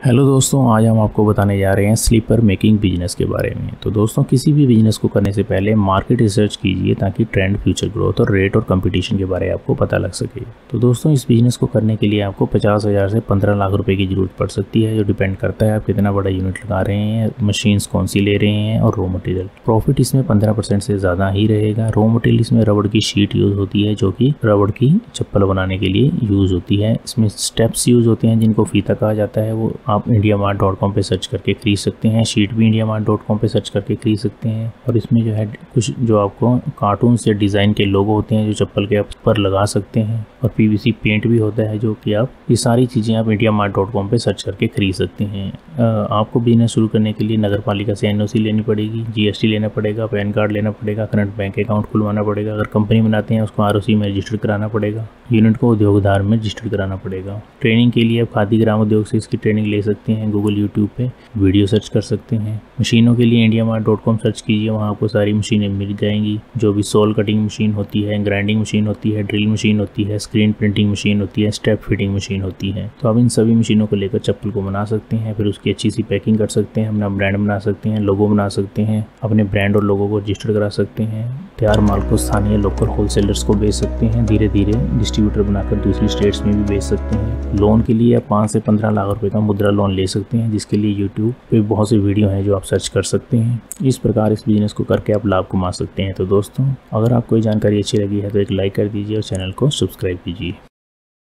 Hello दोस्तों, आज हम आपको बताने जा रहे हैं स्लीपर मेकिंग बिजनेस के बारे में। तो दोस्तों, किसी भी बिजनेस को करने से पहले मार्केट रिसर्च कीजिए ताकि ट्रेंड, फ्यूचर ग्रोथ और रेट और कंपटीशन के बारे में आपको पता लग सके। तो दोस्तों, इस बिजनेस को करने के लिए आपको 50,000 से 15 लाख रुपए की जरूरत पड़ सकती है, जो डिपेंड करता है आप कितना बड़ा यूनिट लगा रहे हैं, मशीन्स कौन सी ले रहे हैं और रॉ मटेरियल। प्रॉफिट इसमें 15% से ज़्यादा ही रहेगा। रॉ मटेरियल इसमें रबड़ की शीट यूज़ होती है, जो कि रबड़ की चप्पल बनाने के लिए यूज़ होती है। इसमें स्टेप्स यूज़ होते हैं जिनको फीता कहा जाता है, वो आप indiamart.com पे सर्च करके खरीद सकते हैं। शीट भी indiamart.com पे सर्च करके खरीद सकते हैं। और इसमें जो है कुछ जो आपको कार्टून से डिज़ाइन के लोगो होते हैं जो चप्पल के ऊपर लगा सकते हैं, और पीवीसी पेंट भी होता है जो कि आप ये सारी चीज़ें आप indiamart.com पे सर्च करके खरीद सकते हैं। आपको बिजनेस शुरू करने के लिए नगर पालिका से NOC लेनी पड़ेगी, GST लेना पड़ेगा, पैन कार्ड लेना पड़ेगा, करंट बैंक अकाउंट खुलवाना पड़ेगा। अगर कंपनी बनाते हैं उसको ROC में रजिस्टर कराना पड़ेगा, यूनिट को उद्योगधार में रजिस्टर कराना पड़ेगा। ट्रेनिंग के लिए आप खादी ग्राम उद्योग से इसकी ट्रेनिंग ले सकते हैं। गूगल, यूट्यूब पे वीडियो सर्च कर सकते हैं। मशीनों के लिए indiamart.com सर्च कीजिए, वहाँ आपको सारी मशीनें मिल जाएंगी। जो भी सोल कटिंग मशीन होती है, ग्राइंडिंग मशीन होती है, ड्रिल मशीन होती है, स्क्रीन प्रिंटिंग मशीन होती है, स्टेप फिटिंग मशीन होती है। तो आप इन सभी मशीनों को लेकर चप्पल को बना सकते हैं, फिर उसकी अच्छी सी पैकिंग कर सकते हैं, अपना ब्रांड बना सकते हैं, लोगो बना सकते हैं, अपने ब्रांड और लोगो को रजिस्टर करा सकते हैं। तैयार माल को स्थानीय लोकल होलसेलर्स को बेच सकते हैं, धीरे धीरे डिस्ट्रीब्यूटर बनाकर दूसरी स्टेट्स में भी बेच सकते हैं। लोन के लिए आप 5 से 15 लाख रुपए का मुद्रा लोन ले सकते हैं, जिसके लिए यूट्यूब पे बहुत सी वीडियो हैं जो आप सर्च कर सकते हैं। इस प्रकार इस बिजनेस को करके आप लाभ कमा सकते हैं। तो दोस्तों, अगर आपको ये जानकारी अच्छी लगी है तो एक लाइक कर दीजिए और चैनल को सब्सक्राइब कीजिए।